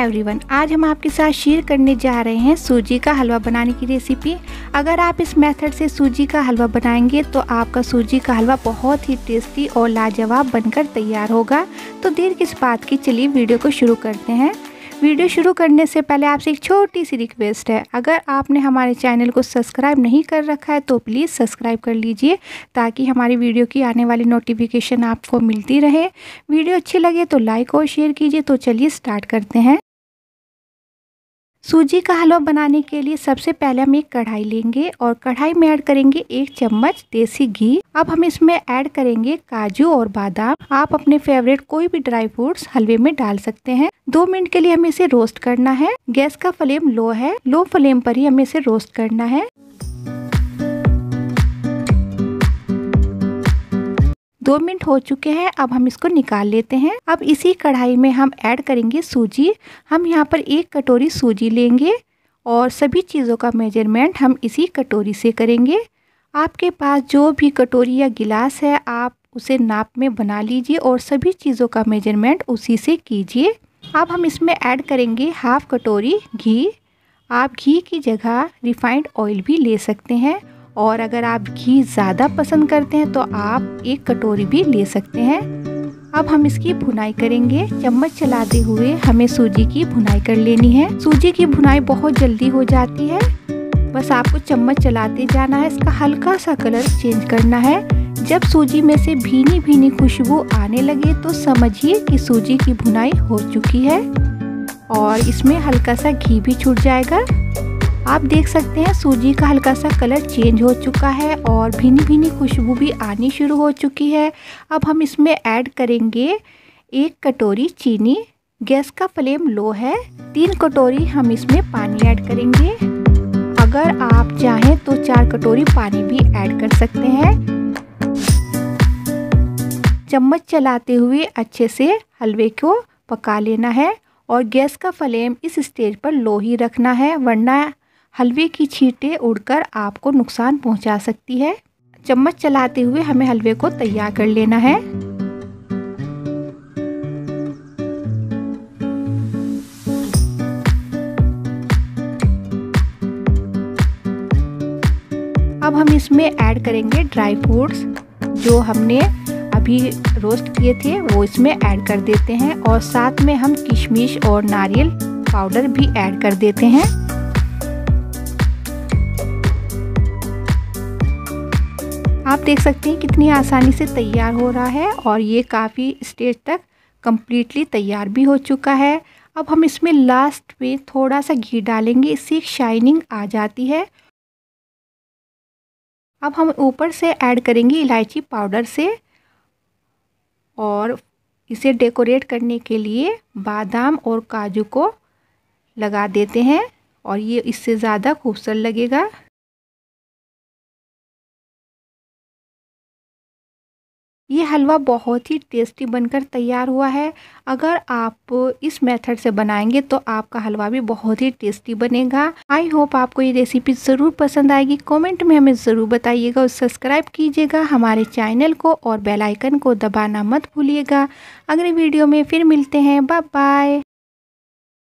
Everyone, आज हम आपके साथ शेयर करने जा रहे हैं सूजी का हलवा बनाने की रेसिपी। अगर आप इस मेथड से सूजी का हलवा बनाएंगे तो आपका सूजी का हलवा बहुत ही टेस्टी और लाजवाब बनकर तैयार होगा। तो देर किस बात की, चलिए वीडियो को शुरू करते हैं। वीडियो शुरू करने से पहले आपसे एक छोटी सी रिक्वेस्ट है, अगर आपने हमारे चैनल को सब्सक्राइब नहीं कर रखा है तो प्लीज़ सब्सक्राइब कर लीजिए ताकि हमारी वीडियो की आने वाली नोटिफिकेशन आपको मिलती रहे। वीडियो अच्छी लगे तो लाइक और शेयर कीजिए। तो चलिए स्टार्ट करते हैं। सूजी का हलवा बनाने के लिए सबसे पहले हम एक कढ़ाई लेंगे और कढ़ाई में ऐड करेंगे 1 चम्मच देसी घी। अब हम इसमें ऐड करेंगे काजू और बादाम। आप अपने फेवरेट कोई भी ड्राई फ्रूट्स हलवे में डाल सकते हैं। 2 मिनट के लिए हमें इसे रोस्ट करना है। गैस का फ्लेम लो है, लो फ्लेम पर ही हमें इसे रोस्ट करना है। 2 मिनट हो चुके हैं, अब हम इसको निकाल लेते हैं। अब इसी कढ़ाई में हम ऐड करेंगे सूजी। हम यहाँ पर 1 कटोरी सूजी लेंगे और सभी चीज़ों का मेजरमेंट हम इसी कटोरी से करेंगे। आपके पास जो भी कटोरी या गिलास है आप उसे नाप में बना लीजिए और सभी चीज़ों का मेजरमेंट उसी से कीजिए। अब हम इसमें ऐड करेंगे 1/2 कटोरी घी। आप घी की जगह रिफाइंड ऑयल भी ले सकते हैं और अगर आप घी ज़्यादा पसंद करते हैं तो आप 1 कटोरी भी ले सकते हैं। अब हम इसकी भुनाई करेंगे। चम्मच चलाते हुए हमें सूजी की भुनाई कर लेनी है। सूजी की भुनाई बहुत जल्दी हो जाती है, बस आपको चम्मच चलाते जाना है। इसका हल्का सा कलर चेंज करना है। जब सूजी में से भीनी भीनी खुशबू आने लगे तो समझिए कि सूजी की भुनाई हो चुकी है और इसमें हल्का सा घी भी छूट जाएगा। आप देख सकते हैं सूजी का हल्का सा कलर चेंज हो चुका है और भीनी भीनी खुशबू भी आनी शुरू हो चुकी है। अब हम इसमें ऐड करेंगे 1 कटोरी चीनी। गैस का फ्लेम लो है। 3 कटोरी हम इसमें पानी ऐड करेंगे। अगर आप चाहें तो 4 कटोरी पानी भी ऐड कर सकते हैं। चम्मच चलाते हुए अच्छे से हलवे को पका लेना है और गैस का फ्लेम इस स्टेज पर लो ही रखना है, वरना हलवे की छींटें उड़कर आपको नुकसान पहुंचा सकती है। चम्मच चलाते हुए हमें हलवे को तैयार कर लेना है। अब हम इसमें ऐड करेंगे ड्राई फ्रूट्स जो हमने अभी रोस्ट किए थे, वो इसमें ऐड कर देते हैं और साथ में हम किशमिश और नारियल पाउडर भी ऐड कर देते हैं। आप देख सकते हैं कितनी आसानी से तैयार हो रहा है और ये काफ़ी स्टेज तक कम्प्लीटली तैयार भी हो चुका है। अब हम इसमें लास्ट में थोड़ा सा घी डालेंगे, इससे एक शाइनिंग आ जाती है। अब हम ऊपर से ऐड करेंगे इलायची पाउडर से और इसे डेकोरेट करने के लिए बादाम और काजू को लगा देते हैं और ये इससे ज़्यादा खूबसूरत लगेगा। ये हलवा बहुत ही टेस्टी बनकर तैयार हुआ है। अगर आप इस मेथड से बनाएंगे तो आपका हलवा भी बहुत ही टेस्टी बनेगा। आई होप आपको ये रेसिपी ज़रूर पसंद आएगी। कमेंट में हमें ज़रूर बताइएगा और सब्सक्राइब कीजिएगा हमारे चैनल को और बेल आइकन को दबाना मत भूलिएगा। अगले वीडियो में फिर मिलते हैं। Bye bye.